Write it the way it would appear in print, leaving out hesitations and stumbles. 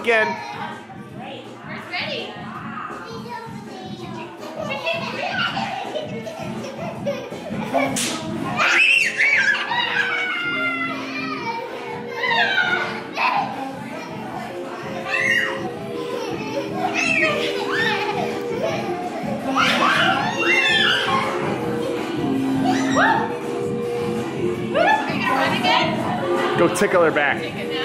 again. Where's Betty? Are you gonna run again? Go tickle her back. Take it now.